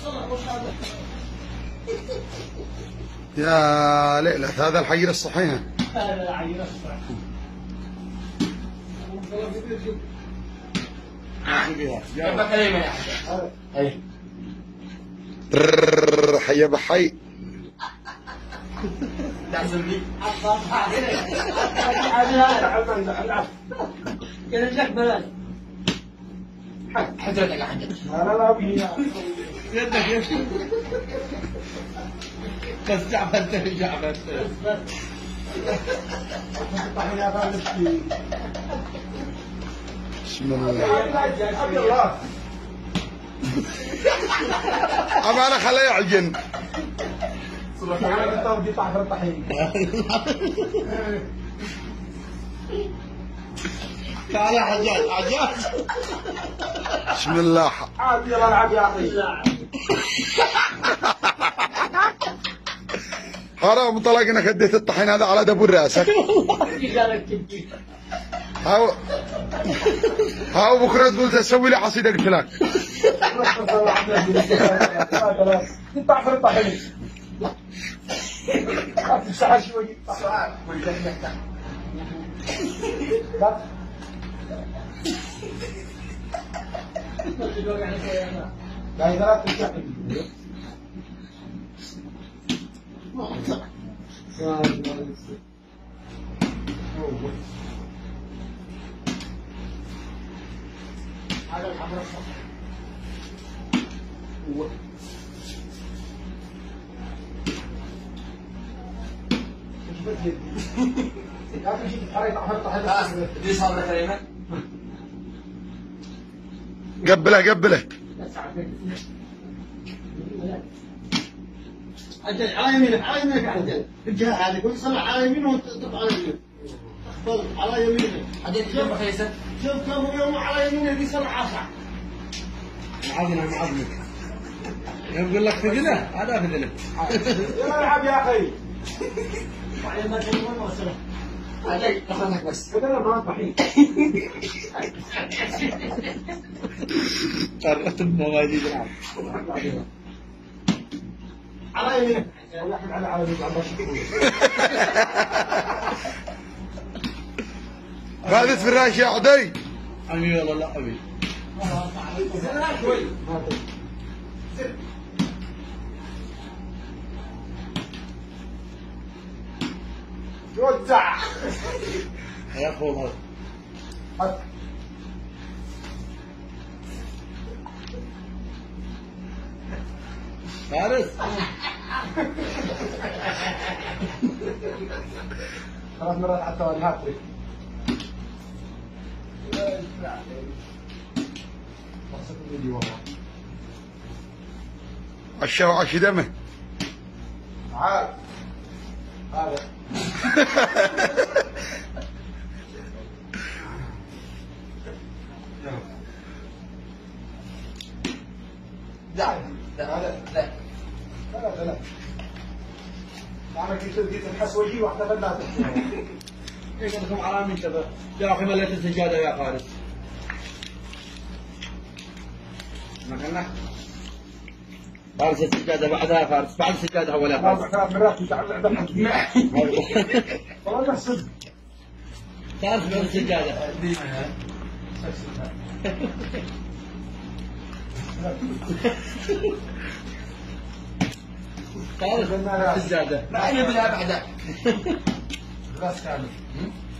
يا ليلى هذا الحجر الصحيح. هذا الحجر الصحيح. حي بحي. كذا لك بلد. حجرتك يا حجر. لا بيها. يدك بس جعبت بسم الله. أما أنا خليه يعجن. تعال يا حجاج. بسم الله. عاد يلا العب يا اخي. حرام طلق انك اديت الطحين هذا على دبر راسك. هاو بكره تقول تسوي لي حصيده اقتلك. قطع في الطحين. ساعة شوي. سؤال لا ثلاث تشحن. هذا الحمر الصفر. لا تجي تتحرك على دي صار كريمة. قبله. عجل على يمينك عجل الجهة هذه كل صلح على يمينه وتطلع على يمينه. اخبط على يمينه. عجل جنب خيسة. شوف كم يوم على يمينه بيصلح عصا. معظمك. يقول لك فدنا هذا فدنا. يلا العب يا اخي. بعدين ما تجي وين وصله. عجل اخذك بس. فدنا ما طحين. قررت المواجيد العب. على يمينك. يلا احنا على يمينك على هذه فراش يا عدي. امي والله لا ابي. وزع. يا اخو هذا. فارس. ثلاث مرات على التوالي هاتريك. عشا وعشي دمه. تعال. هذا. لا لا أنا كنت جيت الحسوجي واحتفل لا تحكي. ايش عندكم على من شباب؟ يا اخي مليت السجاده يا فارس. ما قلنا فارس السجاده بعدها فارس بعد السجاده ولا فارس. ثلاث مرات متعلق والله نحسب. فارس بعد السجاده. فارس السجاده. لا يبلع بعدها. راس كامل.